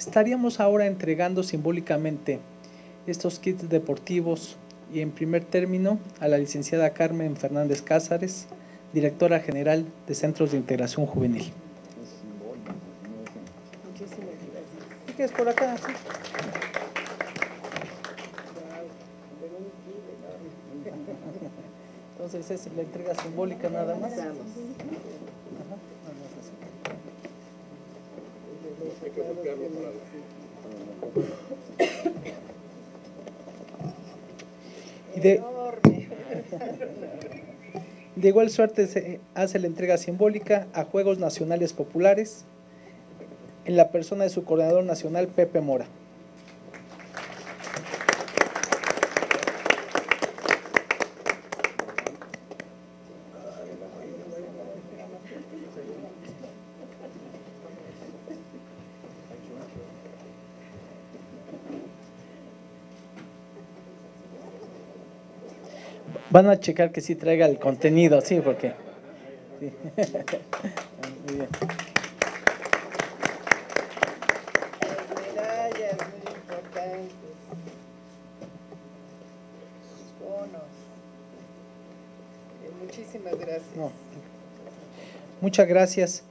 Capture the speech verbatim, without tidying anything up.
Estaríamos ahora entregando simbólicamente estos kits deportivos y en primer término a la licenciada Carmen Fernández Cázares, directora general de Centros de Integración Juvenil. Muchísimas gracias. ¿Qué es por acá? ¿Sí? Entonces es la entrega simbólica nada más. Ajá, y de, de igual suerte se hace la entrega simbólica a Juegos Nacionales Populares en la persona de su coordinador nacional, Pepe Mora. Van a checar que sí traiga el contenido, sí, porque… Sí. Muy bien. Las medallas muy importantes. Bonos. Eh, muchísimas gracias. No. Muchas gracias.